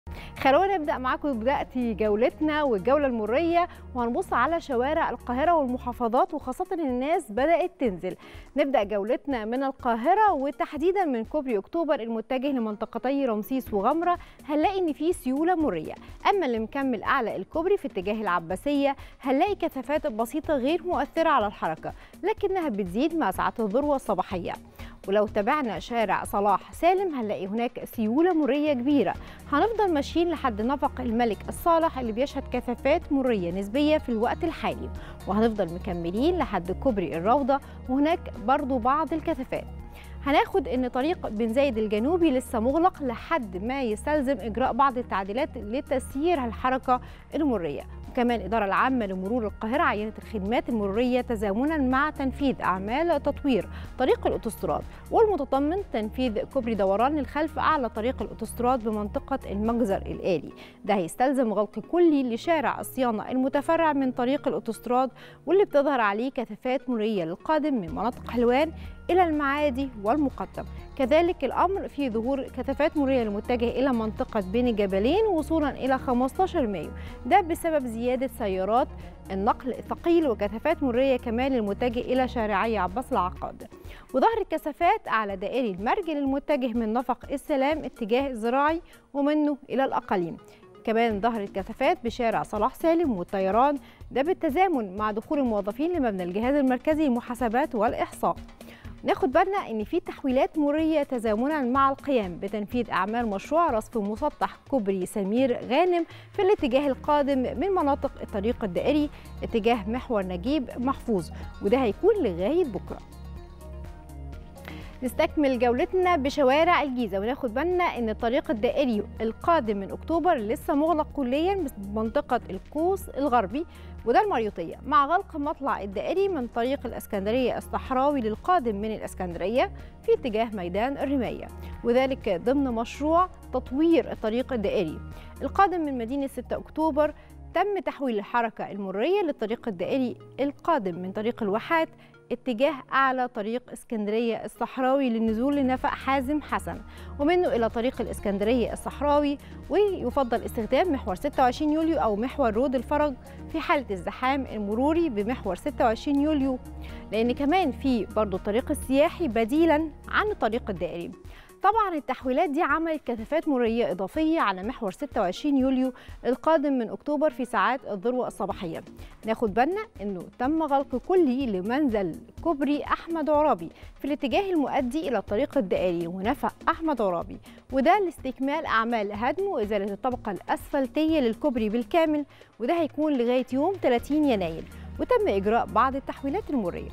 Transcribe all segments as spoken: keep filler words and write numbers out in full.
خلونا نبدأ معاكم بداية جولتنا والجولة المرية، وهنبص على شوارع القاهرة والمحافظات، وخاصة إن الناس بدأت تنزل. نبدأ جولتنا من القاهرة وتحديدا من كوبري أكتوبر المتجه لمنطقتي رمسيس وغمرة، هنلاقي إن في سيولة مرية. أما اللي مكمل أعلى الكوبري في اتجاه العباسية هنلاقي كثافات بسيطة غير مؤثرة على الحركة، لكنها بتزيد مع ساعات الذروة الصباحية. ولو تابعنا شارع صلاح سالم هنلاقي هناك سيولة مرية كبيرة. هنفضل ماشيين لحد نفق الملك الصالح اللي بيشهد كثافات مرية نسبية في الوقت الحالي، وهنفضل مكملين لحد كوبري الروضة وهناك برضو بعض الكثافات. هناخد ان طريق بن زايد الجنوبي لسه مغلق لحد ما يستلزم اجراء بعض التعديلات لتسيير الحركه المريه. وكمان الاداره العامه لمرور القاهره عينت الخدمات المروريه تزامنا مع تنفيذ اعمال تطوير طريق الاوتوستراد، والمتضمن تنفيذ كوبري دوران الخلف اعلى طريق الاوتوستراد بمنطقه المجزر الالي. ده هيستلزم غلق كلي لشارع الصيانه المتفرع من طريق الاوتوستراد، واللي بتظهر عليه كثافات مريه للقادم من مناطق حلوان إلى المعادي والمقطم. كذلك الأمر في ظهور كثافات مرية المتجهة إلى منطقة بين الجبلين وصولا إلى خمستاشر مايو، ده بسبب زيادة سيارات النقل الثقيل، وكثافات مرية كمان المتجه إلى شارعي عباس العقاد. وظهر الكثافات على دائري المرج المتجه من نفق السلام اتجاه الزراعي ومنه إلى الأقاليم. كمان ظهرت كثافات بشارع صلاح سالم والطيران، ده بالتزامن مع دخول الموظفين لمبنى الجهاز المركزي للمحاسبات والإحصاء. ناخد بالنا ان في تحويلات مريه تزامنا مع القيام بتنفيذ اعمال مشروع رصف مسطح كوبري سمير غانم في الاتجاه القادم من مناطق الطريق الدائري اتجاه محور نجيب محفوظ، وده هيكون لغايه بكره. نستكمل جولتنا بشوارع الجيزة وناخد بالنا ان الطريق الدائري القادم من اكتوبر لسه مغلق كليا بمنطقة القوس الغربي وده المريوطية، مع غلق مطلع الدائري من طريق الاسكندرية الصحراوي للقادم من الاسكندرية في اتجاه ميدان الرماية، وذلك ضمن مشروع تطوير الطريق الدائري القادم من مدينة ستة أكتوبر. تم تحويل الحركة المرية للطريق الدائري القادم من طريق الواحات اتجاه أعلى طريق اسكندرية الصحراوي للنزول لنفق حازم حسن، ومنه إلى طريق الاسكندرية الصحراوي. ويفضل استخدام محور ستة وعشرين يوليو أو محور رود الفرج في حالة الزحام المروري بمحور ستة وعشرين يوليو، لأن كمان في برضو الطريق السياحي بديلا عن الطريق الدائري. طبعا التحويلات دي عملت كثافات مرية إضافية على محور ستة وعشرين يوليو القادم من أكتوبر في ساعات الذروة الصباحية. ناخد بالنا أنه تم غلق كلي لمنزل كوبري أحمد عرابي في الاتجاه المؤدي إلى الطريق الدائري ونفق أحمد عرابي، وده لاستكمال أعمال هدم وإزالة الطبقة الأسفلتية للكوبري بالكامل، وده هيكون لغاية يوم ثلاثين يناير، وتم إجراء بعض التحويلات المرية.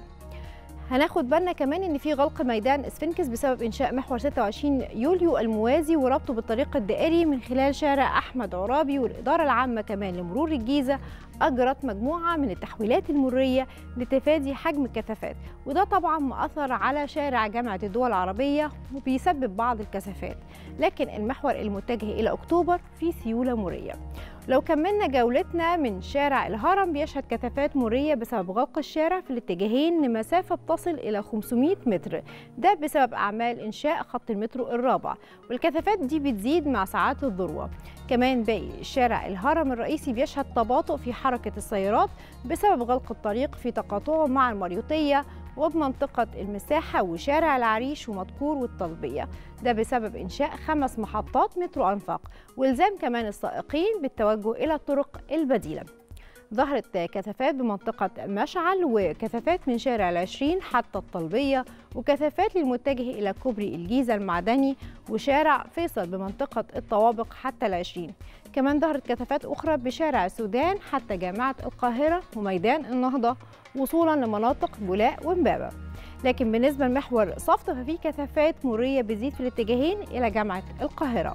هناخد بالنا كمان ان في غلق ميدان اسفنكس بسبب انشاء محور ستة وعشرين يوليو الموازي وربطه بالطريق الدائري من خلال شارع احمد عرابي. والاداره العامه كمان لمرور الجيزه اجرت مجموعه من التحويلات المريه لتفادي حجم الكثافات، وده طبعا مأثر على شارع جامعه الدول العربيه وبيسبب بعض الكثافات، لكن المحور المتجه الى اكتوبر في سيوله مريه. لو كملنا جولتنا من شارع الهرم بيشهد كثافات مرية بسبب غلق الشارع في الاتجاهين لمسافة بتصل إلى خمسمائة متر، ده بسبب أعمال إنشاء خط المترو الرابع، والكثافات دي بتزيد مع ساعات الذروة. كمان باقي شارع الهرم الرئيسي بيشهد تباطؤ في حركة السيارات بسبب غلق الطريق في تقاطعه مع المريوطية وبمنطقة المساحة وشارع العريش ومدكور والطلبية، ده بسبب إنشاء خمس محطات مترو أنفاق والزام كمان السائقين بالتوجه إلى الطرق البديلة. ظهرت كثافات بمنطقة مشعل وكثافات من شارع العشرين حتى الطلبية، وكثافات للمتجه إلى كوبري الجيزة المعدني وشارع فيصل بمنطقة الطوابق حتى العشرين. كمان ظهرت كثافات أخرى بشارع السودان حتى جامعة القاهرة وميدان النهضة وصولا لمناطق بولاق ومبابة. لكن بالنسبة لمحور صفت ففي كثافات مرية بتزيد في الاتجاهين إلى جامعة القاهرة.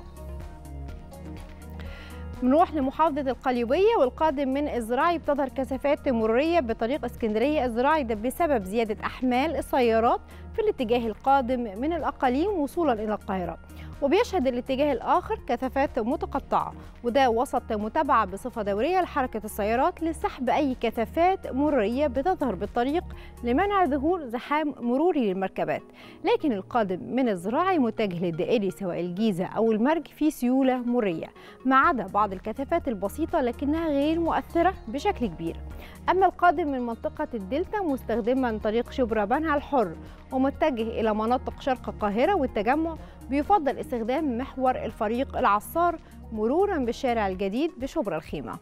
بنروح لمحافظة القليوبية والقادم من الزراعي بتظهر كثافات مرورية بطريق اسكندرية الزراعي، ده بسبب زيادة أحمال السيارات في الاتجاه القادم من الأقاليم وصولا إلى القاهرة. وبيشهد الاتجاه الآخر كثافات متقطعة، وده وسط متابعة بصفة دورية لحركة السيارات لسحب أي كثافات مرورية بتظهر بالطريق لمنع ظهور زحام مروري للمركبات. لكن القادم من الزراعي متجه للدائري سواء الجيزة أو المرج في سيولة مرورية، ما عدا بعض الكثافات البسيطة لكنها غير مؤثرة بشكل كبير. أما القادم من منطقة الدلتا مستخدما طريق شبرا بنها الحر ومتجه إلى مناطق شرق القاهرة والتجمع، بيفضل استخدام محور الفريق العصار مرورا بالشارع الجديد بشبرا الخيمة.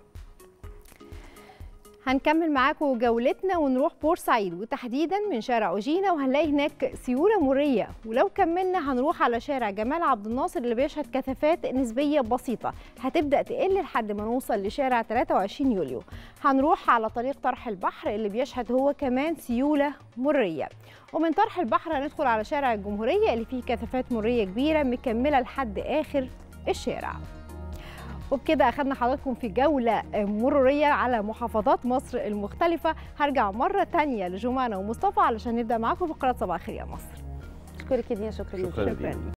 هنكمل معاكم جولتنا ونروح بورسعيد وتحديدا من شارع أوجينا، وهنلاقي هناك سيولة مرورية. ولو كملنا هنروح على شارع جمال عبد الناصر اللي بيشهد كثافات نسبية بسيطة هتبدأ تقل لحد ما نوصل لشارع ثلاثة وعشرين يوليو. هنروح على طريق طرح البحر اللي بيشهد هو كمان سيولة مرورية، ومن طرح البحر هندخل على شارع الجمهورية اللي فيه كثافات مرورية كبيرة مكملة لحد آخر الشارع. وبكده أخدنا حضراتكم في جولة مرورية على محافظات مصر المختلفة. هرجع مرة تانية لجمانة ومصطفى علشان نبدأ معاكم فقرات صباح الخير يا مصر. أشكرك يا دينا. شكرا. شكرا, شكرا.